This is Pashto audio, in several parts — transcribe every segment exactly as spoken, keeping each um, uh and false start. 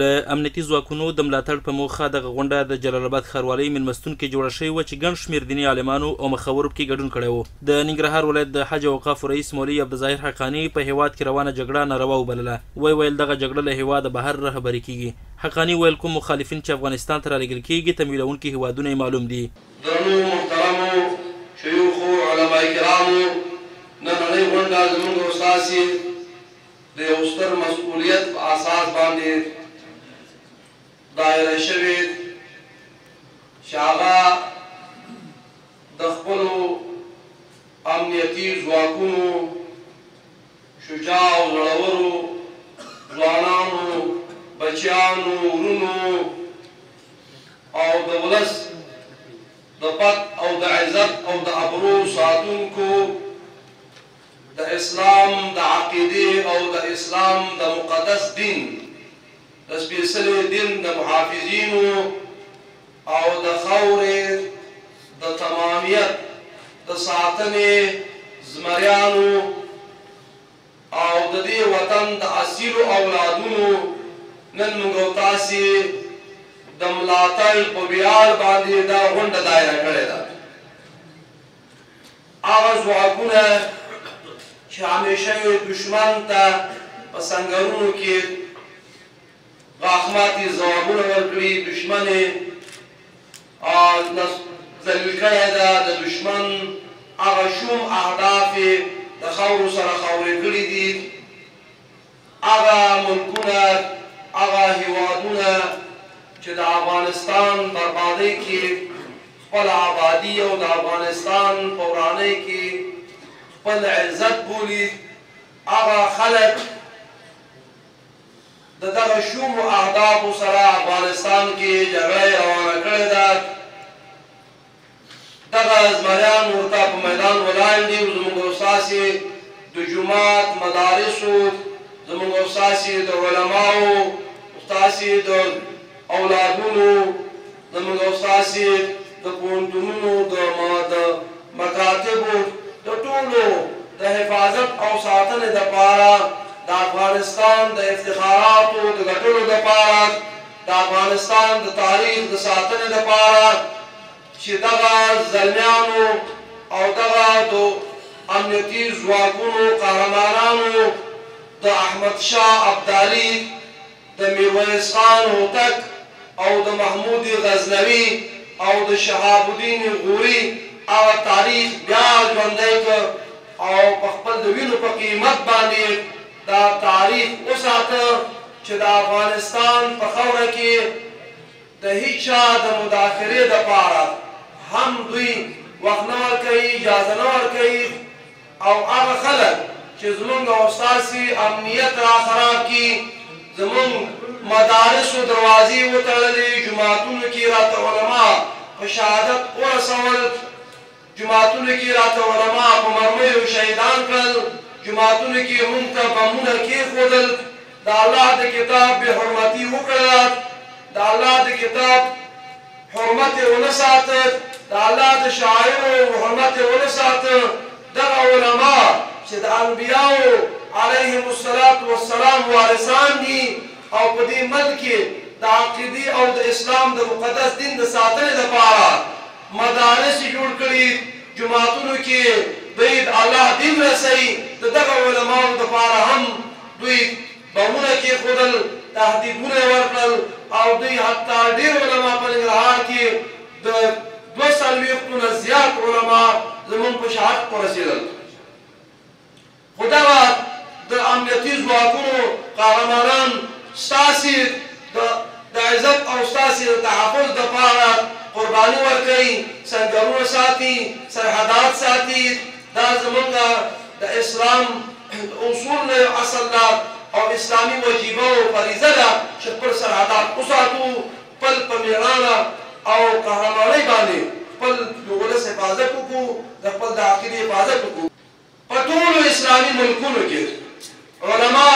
له امنیتي ځواکونو د ملاتړ په موخه دغه غونډه د جلال آباد ښاروالۍ مېلمستون کې جوړه شوې وه چې ګڼ شمېر دیني عالمانو او مخورو پکې ګډون کړی و. د ننګرهار ولایت د حج او اوقافو رئیس مولوي عبدالظاهر حقاني په هېواد کې روانه جګړه ناروا وبلله. ویې ویل دغه جګړه له هېواده بهر رهبري کېږي. حقاني ویل کوم مخالفین چې افغانستان ته رالېږل کېږي تمویلونکي هېوادونه یې معلوم دي. درنو محترمو شیوخو علما کرامو، نننۍ غونډه زموږ او ستاسې د یو ستر مسؤلیت په اساس باندې دایره شوې چې هغه د خپلو امنیتي ځواکونو شجاع او زړورو ځوانانو، بچیانو، ورونو او د ولس د پت او د عزت او د ابرو ساتونکو د اسلام د عقیدې او د اسلام د مقدس دین د سپېڅلي دین د محافظینو او د خاورې د تمامیت د ساتنې زمریانو او د دې وطن د اصیلو اولادونو نن موږ او تاسې د ملاتړ په ویاړ باندې دا غونډه دایره کړې ده. هغه ځواکونه چې همیشه یې دشمن ته په سنګرونو کې غاښماتي ځوابونه ورکړي، دشمن یې ذلیل کړی ده، د دشمن هغه شوم اهداف یې د خاورو سره خاورې کړي دي. هغه ملکونه، هغه هېوادونه چې د افغانستان بربادۍ کې خپل آبادي او د افغانستان په ورانۍ کې خپل عزت بولي، هغه خلک د دغه شومو اهدافو سره افغانستان کې جګړه یې روانه کړې ده. دغه زمریان ورته په میدان ولاړ دي. زموږ او ستاسې د جومات مدارسو، زموږ او ستاسې د علماو، ستاسې د اولادونو، زموږ او ستاسې د پوهنتونونو د مکاتبو د ټولو د حفاظت او ساتنې دپاره د افغانستان د افتخاراتو د ګټلو دپاره د افغانستان د تاریخ د ساتنې دپاره چې دغه زلمیانو او دغه د امنیتي ځواکونو قهرمانانو د احمدشاه ابدالي، د میرویس خان هوتک او د محمود غزنوي او د شهاب الدین غوري هغه تاریخ بیا ژوندی کړ او په خپل د وینو په قیمت باندې دا تاریخ وساته چې د افغانستان په خاوره کې د هیچ چا د مداخلې دپاره هم دوی وخت نه ورکوي، اجازه نه ورکوي او هغه خلک چې زموږ او ستاسې امنیت را خراب کړي، زموږ مدارسو دروازې وتړلې، جوماتونو کې راته علما په شهادت ورسول، جماعتونو کې راته علما په مرمیو شهیدان کړل، جماعتونو کې موږ ته بمونه کېښودل، د الله د کتاب بې حرمتي وکړله، د الله د کتاب حرمت یې ونه ساته، د الله د شاعرو حرمت یې ونه ساته. دغه علما چې د انبیاو علیهم الصلاة والسلام وارثان دي او په دې ملک کې د عقیدې او د اسلام د مقدس دین د ساتنې دپاره مدارس جوړ کړي، جماعتونو کې دوی د الله دین رسوي، د دغه علماو دپاره هم دوی بمونه کېښودل، تهدیدونه یې ورکړل او دوی حتی ډېر علما په ننګرهار کې د دوه څلوېښتو نه زیات علما زموږ په شهادت ورسېدل. خو دغه د امنیتي ځواکونو قهرمانان ستاسې د عزت او ستاسې د تحفظ دپاره قرباني ورکوي، سنګرونه ساتي، سرحدات ساتي. دا زموږ د اسلام اصول نه یو اصل ده او اسلامي وجیبه او فریضه ده چې خپل سرحدات وساتو، خپل په مېړانه او قهرمانۍ باندې خپل د ولس حفاظت وکړو، د خپل د عقیدې حفاظت وکړو. په ټولو اسلامي ملکونو کې علما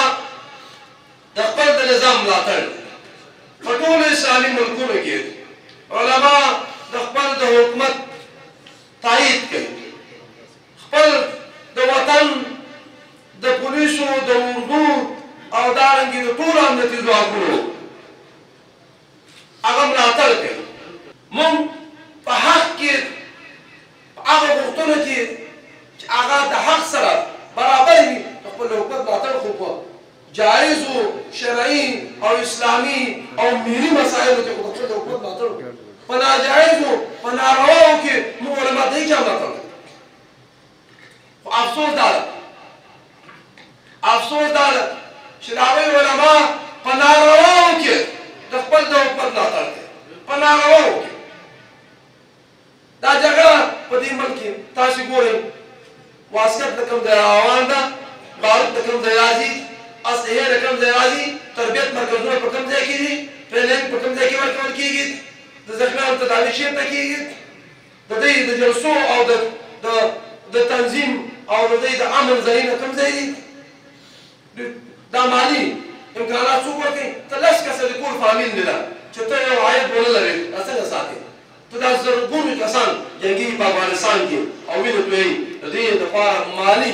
د خپل د نظام ملاتړ، په ټولو اسلامي ملکونو کې علما د خپل د حکومت تایید کوي، خپل د وطن د پولیسو، د اردو او دارنګې د ټولو امنیتي ځواکونو وختونو کې چې هغه د حق سره برابر وي د خپل حکومت ملاتړ خو په جایزو شرعي او اسلامي او ملي مسایلو کې خو د خپل حکومت ملاتړ په ناجایزو په نارواو کې موږ علما د هېچا ملاتړ نه کوو خو افسوس دا ده افسوس دا ده چې د هغوی علما په نارواو کې د خپل د حکومت ملاتړ کوي په نارواو کې دا جګړه په دې ملک کې تاسې ګورئ واسکټ د کوم ځای روان ده بارود د کوم ځای راځي اسلحې د کوم ځای راځي تربیت مرکزونه په کوم ځای کې دي ټرېننګ په کوم ځای کې ورکول کېږي د زخمیانو تداوي چېرته کېږي د دوی د جلسو او د تنظیم او د دوی د امن ځایونه کوم ځای دي دا مالي امکانات څوک ورکوي ته لس کسه د کور فامیل دی ده چې ته یو عاید ونه لرې دا څنګه ساتې ته دا زرګونو کسان جنګېږي په افغانستان کې او وینه تویوي د دې دپاره مالي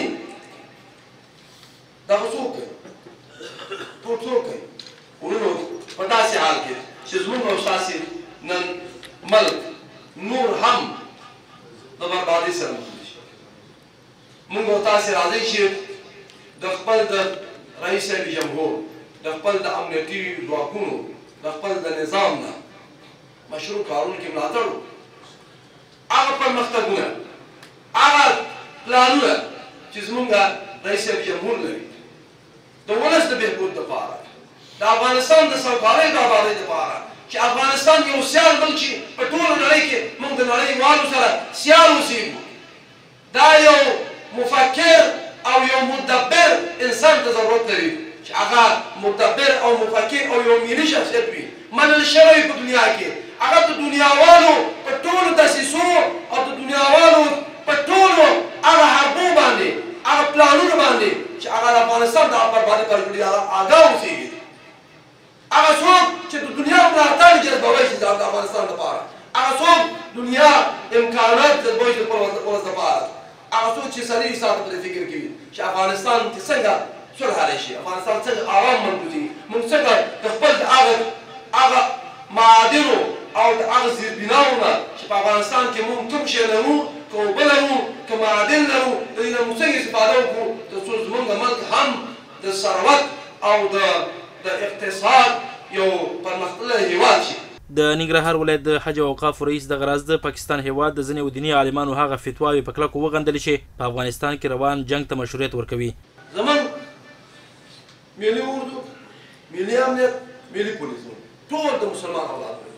دا خو څوک کوي ټول څوک کوي ورونو په داسې حال کې چې زموږ او ستاسې نن ملک نور هم د بربادۍ سره مخ شي موږ او تاسې راځئ چې د خپل د رئیس جمهور د خپل د امنیتي ځواکونو د خپل د نظام نه مشروع کارونو کې ملاتړ وکړو هغه پرمختګونه هغه پلانونه چې زموږ رئیس جمهور لري د ولس د بهبود دپاره د افغانستان د سوکالۍ د آبادۍ دپاره چې افغانستان یو سیال ملک شي په ټوله نړۍ کې موږ د نړیوالو سره سیال اوسېږو دا یو مفکر او یو مدبر انسان ته ضرورت لري چې هغه مدبر او مفکر او یو ملي شخصیت وي منل شوی په دنیا کې هغه د دنیاوالو په ټولو دسیسو او د دنیاوالو په ټولو هغه حربو باندې هغه پلانونو باندې چې هغه د افغانستان د بربادۍ پر کړي هغه آګاه اوسېږي هغه څوک چې د دنیا ملاتړ جذبوي شي د افغانستان لپاره هغه څوک دنیا امکانات جذبوي شي د ولس لپاره هغه څوک چې سړي ساعت پرې فکر کوي چې افغانستان کې څنګه صلح راشي افغانستان څنګه آرام منګوزي موږ څنګه د خپل د هغه هغه معادنو او د هغه زیربناو نه چې په افغانستان کې موږ کوم شی لرو که اوبه لرو که معادن لرو د دې نه موږ څنګه استفاده وکړو تر څو زموږ ملک هم د ثروت او د د اقتصاد یو پرمختللی هېواد شي د ننګرهار ولایت د حج او اوقافو رئیس دغه راز د پاکستان هېواد د ځینې دیني عالمانو هغه فتواوې په کلکو وغندلې چې په افغانستان کې روان جنګ ته مشروعیت ورکوي زموږ ملي اردو ملي امنیت ملي پولیسونه ټول د مسلمان اولاد لري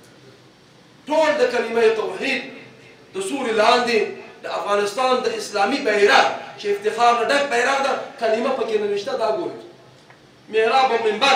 ټول د کلمه توحید د سوري لاندې د افغانستان د اسلامي بیرغ چې افتخار نه ډک بیرغ ده کلمه پکې نوشته دا ګورئ محراب او منبر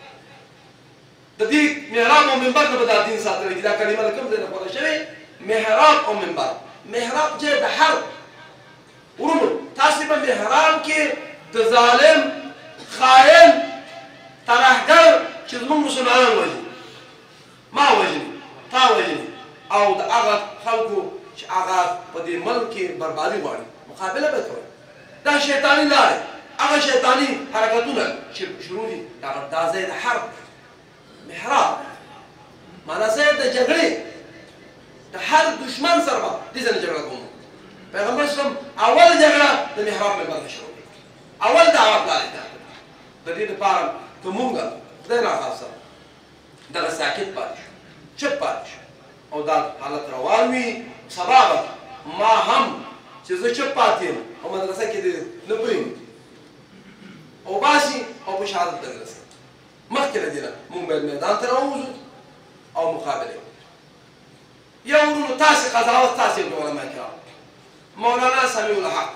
د دې محراب او منبر نه به دا دین ساتلی چې دا کلمه له کوم ځای نه خوښه شوې محراب او منبر محراب چې د حرب ورونو تاسې په محراب کې د ظالم خائن ترهګر چې زموږ مسلمانان وژني ما وژني تا وژني او د هغه خلکو چې هغه په دې ملک کې بربادي غواړي مقابله به کوي دا شیطاني لارې هغه شیطاني حرکتونه چې شروع دي دا ځای د حرب محراب معنا ځای د جګړې د هر دشمن سره به دې ځای نه جګړه کوم پیغمبر اسلام اول جګړه د محراب منبر نه شروع کړه اول دعوه پلان یې د دې دپاره که مونږ خدای ناخواسته دغه ساکت پاتې شو چپ پاتې شو او دا حالت روان وي سبا به ما هم چې زه چپ پاتې یم او مدرسه کې دې نه پوهېږم او باسي او په شهادت ته نه رسېږي مخکې له دې نه مونږ باید میدان ته راووځو او مقابله وکړو یا ورونو تاسې قضاوت تاسې وکړئ علما کرام مولانا سمیع الحق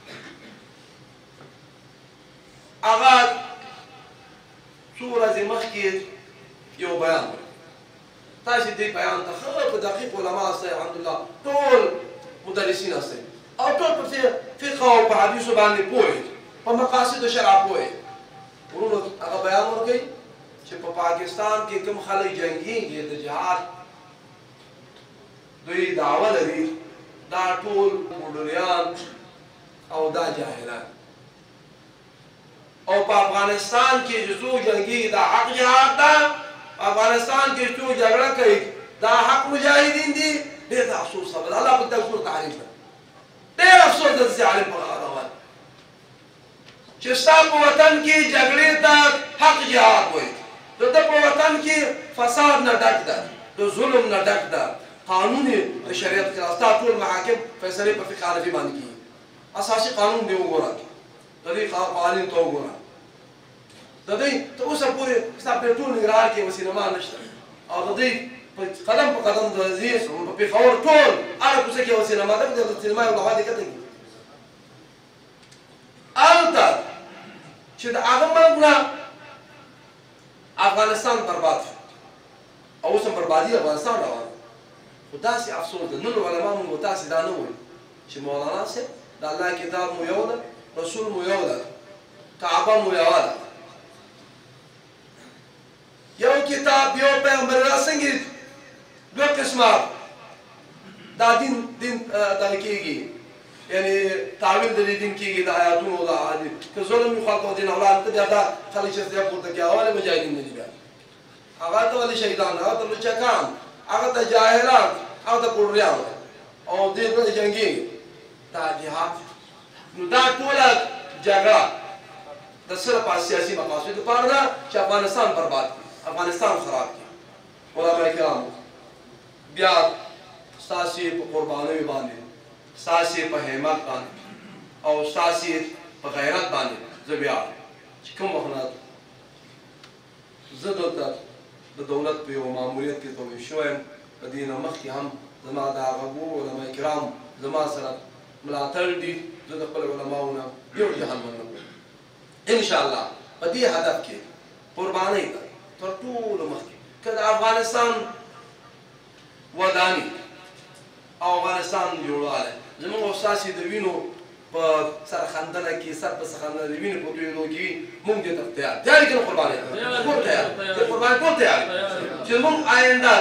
هغه څو ورځې مخکې یو بیان وکړ تاسې دې بیان ته ښه په دقیق علما هستئ الحمدلله ټول مدرسین هستئ او ټول په فقه او په حدیثو باندې پوهې په مقاصدو شرع پوهې ورونو هغه بیان ورکوي چې په پاکستان کې کوم خلک جنګېږي د جهاد دوی دعوه لري دا ټول موډریان او دا جاهلان او په افغانستان کې چې څوک جنګېږي دا حق جهاد ده افغانستان کې څوک جګړه کوي دا حق مجاهدین دي ډېر د افسوس خبره الله په تاسو تعریف ده ته داسې عالم په روان چې ستا په وطن کې جګړې ته حق جهاد وایي د ده په وطن کې فساد نه ډک ده د ظلم نه ډک ده قانون د شریعت خلاف ستا ټول محاکم فیصلې په فقه حنفي باندې کېږي اساسي قانون دی وګوره د دې قوانین ته وګوره د دې تر اوسه پورې ستا په ټول ننګرهار کې یوه سینما نشته او د دې قدم په قدم د دې په پېښور ټول هره کوڅه کې یوه سینما ده د سینما یو لوحه دې کتل هلته چې د هغه مرګ نه افغانستان برباد شو او اوس هم بربادي افغانستان روان خو داسې افسوس ده نن علما مونږ تاسې دا نه وایي چې مولانا صاحب د الله کتاب مو یو ده رسول مو یو ده کعبه مو یوه ده یو کتاب یو پیغمبر را څنګه دوه قسمه دا دین دین دغه کېږي یعنې تعویل د دې دین کېږي د آیاتونو د احادیث که ظلم وي خلکو دین اولاد ته بیا دا خلک چې سیا پورته کوي هغه ولې مجاهدین نه دي بیا هغه ته ولې شهیدان هغه ته لوچکان هغه ته جاهلان هغه ته پوډریان او دې ته جنګېږي دا جهاد نو دا ټوله جګړه د صرف سیاسي مقاصدو لپاره ده چې افغانستان برباد کړي افغانستان خراب کړي علما کرامو بیا ستاسې په قربانیو باندې ستاسې په همت باندې او ستاسې په غیرت باندې زه ویاړم چې کوم وخت نه زه دلته د دولت په یو ماموریت کې توجه شوی یم د دې نه مخکې هم زما د هغه علما کرام زما سره ملاتړ دي زه د خپل علماو نه یو جهل منم انشاءالله په دې هدف کې قربانۍ ده تر ټولو مخکې که د افغانستان وداني او افغانستان جوړوالی زموږ او ستاسې د وینو په سرخندنه کې سر په سرخندنه د وینې په تویېدو کې وي موږ دې ته تیار تیار یې که نه قربانۍ ټول تیار د قربانۍ ټول تیار چې زموږ آینده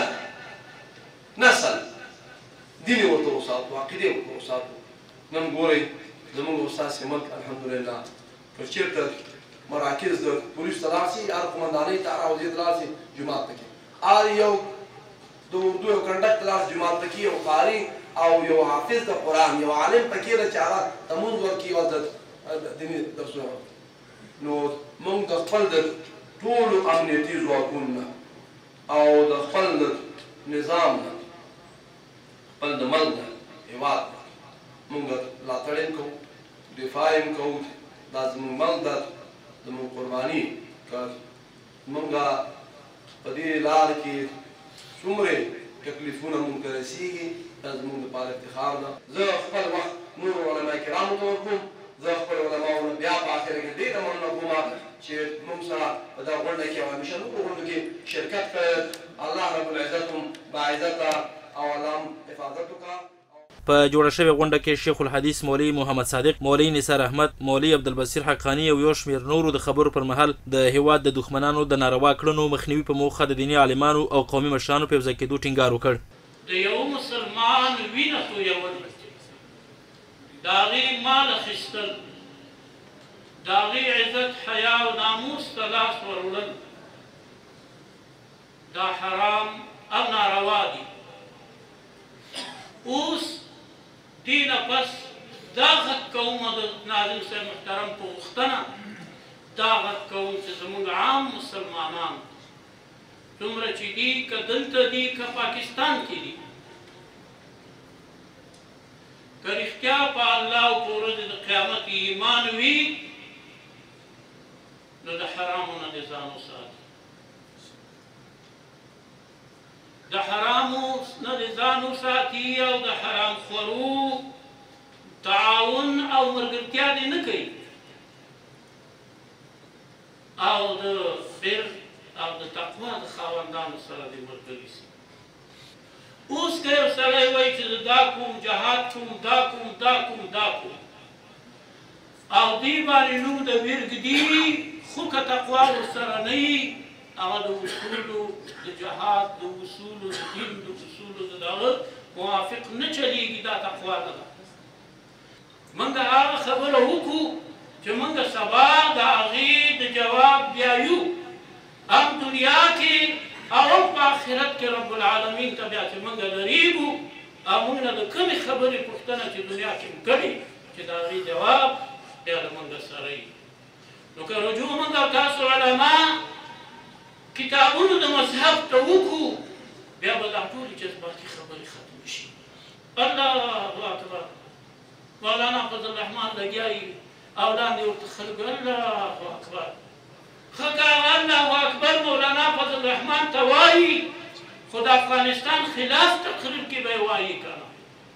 نسل دین یې ورته وساتو عقیدې یې ورته وساتو نن ګورئ زموږ او ستاسې ملک الحمدلله که چېرته مراکز د پولیس ته لاړ شي هر قمندانۍ ته هر وزیر ته لاړ شي جومات ته کې هر یو د اردو یو کنډک ته لاړ شي جومات ته کې یو قاري او یو حافظ د قرآن یو عالم پکې ده چې هغه تمونځ ورکړي او د دیني درسونه نو موږ د خپل د ټولو امنیتي ځواکونو نه او د خپل د نظام نه خپل د ملک نه هېواد نه موږ ملاتړ یې کوو دفاع یې کوو دا زموږ ملک ده زموږ قرباني که موږ په دې لار کې څومره تکلیفونه موږ ته رسېږي دا زموږ لپاره افتخار ده زه خپل وخت نورو علما کرامو ته ورکوم زه خپل علماو نه بیا په اخره کې ډېره مننه کوم چې موږ سره په دغه غونډه کې او همیشه نورو غونډو کې شرکت کړی الله رب العزت هم باعزته او الله هم حفاظت وکړه په جوړه شوې غونډه کې شیخ الحدیث مولوي محمد صادق مولوي نثار احمد مولوي عبدالبصیر حقانی او یو شمېر نورو د خبرو پر مهال د هیواد د دښمنانو د ناروا کړنو مخنیوي په موخه د دیني عالمانو او قومي مشرانو په یوځای کېدو ټینګار وکړ د یو مسلمان وینه تویول د هغې مال اخیستل د هغې عزت حیا او ناموس ته لاس وروړل دا حرام او ناروا دي اوس دې نه پس دا غږ کوم د ناظم صاحب محترم په غوښتنه دا غږ کوم چې زموږ عام مسلمانان څومره چې دي که دلته دي که پاکستان کې دي که رښتیا په الله او په ورځې د قیامت ایمان وي نو د حرامو نه دې ځان وساتي د حرامو نه دې ځان وساتي او د حرام خورو تعاون او ملګرتیا دې نه کوي او د بر او د تقوا د خاوندانو سره دې ملګري سي اوس که یو سړی وایي چې دا کوم جهاد کوم دا کوم دا کوم دا کوم او دې باندې نوم د ویر ږدي خو که تقوا ورسره نه وي هغه د اصولو د جهاد د اصولو د دین د اصولو د دغه موافق نه چلیږي دا تقوا نه ده موږ هغه خبره وکړو چې موږ سبا د هغې د جواب بیایو هم دنیا کې او هم په آخرت کې رب العالمین ته بیا چې موږ لریږو او موږ نه د کومې خبرې پوښتنه چې دنیا کې مو کړې چې د هغې جواب بیا له موږ سره وي. نو که رجوع موږ او تاسو علما کتابونو د مذهب ته وکړو بیا به دا ټولې جذباتي خبرې ختمې شي. الله اکبر. مولانا فضل الرحمن لګیا یي او لاندې ورته خلک الله اکبر. ښه که هغه الله اکبر مولانا فضل الرحمن ته وایي خو د افغانستان خلاف تقریر کې به یې وایي که نه.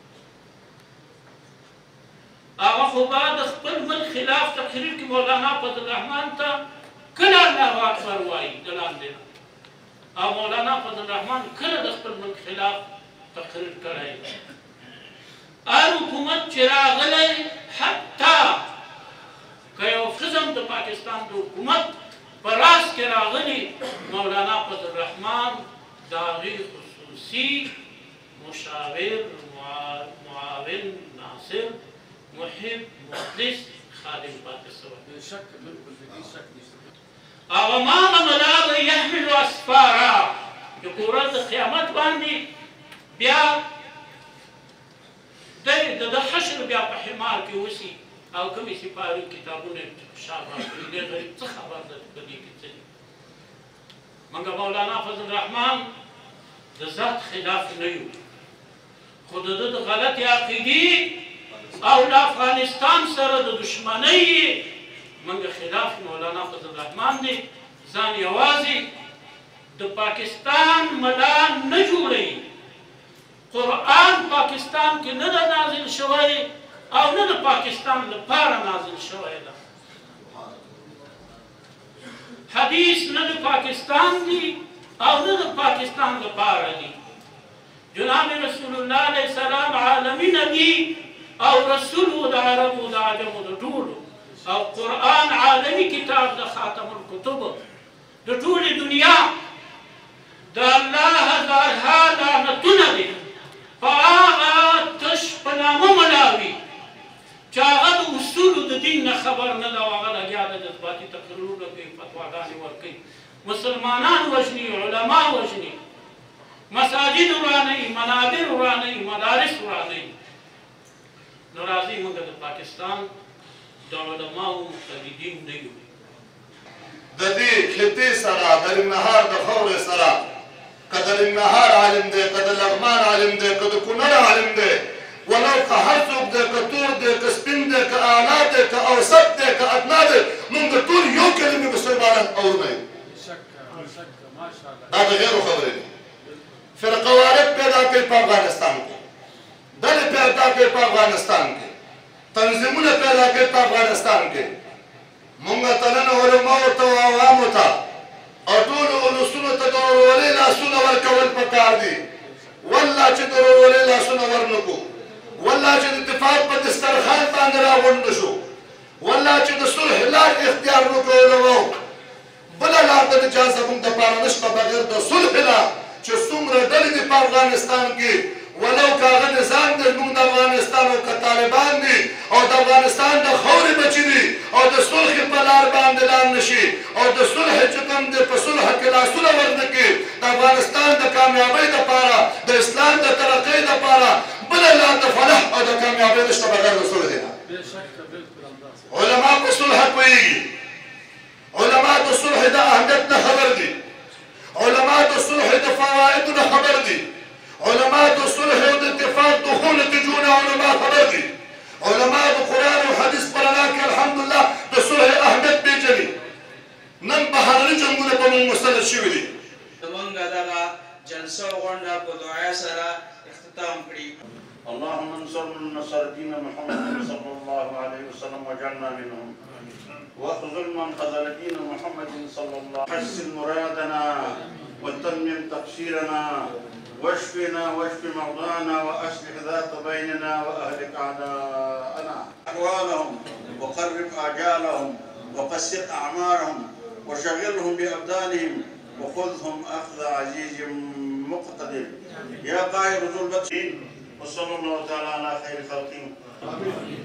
هغه خو به د خپل ملک خلاف تقریر کې مولانا فضل الرحمن ته کله الله اکبر وایي د لاندې نه، او مولانا فضل الرحمن کله د خپل ملک خلاف تقریر کړی. هر حکومت چې راغلی حتی که یو قسم د پاکستان د حکومت په راس کې راغلی مولانا فضل الرحمن د هغې خصوصي مشاور معاون ناصر محب مخلص خادم پاتې شوی. هغه هماغه ملا به یحمل اسفارا چې په ورځ د قیامت باندې بیا د د حشر بیا په حمار کې اوسي او کومې سپارې کتابونه یې شابه کړي. دې غریب څه خبر ده په دې کې څه دي. موږ مولانا فضل الرحمن د ذات خلاف نه یو، خو د ده د غلطې عقیدې او له افغانستان سره د دشمنۍ موږ خلاف مولانا فضل الرحمن دی. ځان یوازې د پاکستان ملا نه جوړوي. قرآن پاکستان کې نه ده نازل شوی او نه د پاکستان لپاره نازل شوی ده. حدیث نه د پاکستان دی او نه د پاکستان لپاره دی. جناب رسول الله علیه السلام عالمي نبی او رسول و د عربو د عجمو د ټولو، او قرآن عالمي کتاب د خاتم الکتب د ټولې دنیا. د الله هزارها لعنتونه دي په هغه تش په نامه ملاوي چې هغه د اصولو د دین نه خبر نه ده او هغه لګیا ده جذباتي تقریرونه کوي، فتواګانې ورکوي، مسلمانان وژني، علما وژني، مساجد ورانوي، منابر ورانوي، مدارس ورانوي. نو راځئ موږ د پاکستان د علماو مقلدین نه یو. د دې خطې سره د ننګرهار د خاورې سره که د ننګرهار عالم دی، که د لغمان عالم دی، که د کونړ عالم دی، ولو که هر څوک دی، که تور دی، که سپین دی، که اعلی دی، که اوسط دی، که ادنا دی، موږ ټول یو کلمې مسلمانان اورونه یو. دا د غیرو خبرې دي. فرقه وارد پیدا کوي په افغانستان کې، ډلې پیدا کوي په افغانستان کې، تنظیمونه پیدا کوي په افغانستان کې. موږ ته نن علماو ته او عوامو ته او ټولو ولسونو ته د ورورولۍ لاسونه ورکول پکار دي. والله چې د ورورولۍ لاسونه ورنکړو، والله چې د اتفاق په دسترخوان باندې راغونډ نه شو، والله چې د صلح لار اختیار نه کړو علماو. بله لار د اجازه موږ دپاره نشته بغیر د صلح نه چې څومره ډلې دي په افغانستان کې، ولو که هغه نظام دی زموږ د افغانستان او که طالبان دي او د افغانستان د خاورې بچي دي او د صلح په لار باندې لاړ نه شي او د صلح چې کوم دی په صلح کې لاسونه ورنه کړي، د افغانستان د کامیابۍ دپاره، د اسلام د ترقۍ دپاره بله لار د فلاح او د کامیابۍ نشته بغیر د صلح نه. علما په صلح پوهېږي، علما د صلح د اهمیت نه خبر دي، علما د صلح د فوایدو نه خبر دي، علما د صلح او د اتفاق د ښو نتیجو نه علما خبر دي، علما د قرآن او حدیث په رڼا کې الحمدلله د صلح اهمیت پېژني. نن بهرني جنګونه په موږ مسلط شوي دي. زموږ دغه جلسه او غونډه په دعا سره اختتام کړي. اللهم انصر من نصر دين محمد صلى الله عليه وسلم واجعلنا منهم، واخذل من خذل دين محمد صلى الله عليه وسلم. حسن مرادنا وتمم تقصيرنا واشفنا واشف مرضانا واصلح ذات بيننا واهلك اعداءنا. احوالهم وقرب اجالهم وقصر اعمارهم وشغلهم بابدانهم وخذهم اخذ عزيز مقتدر يا قائد ذو البطش. وصلى الله تعالى على خير خلقه.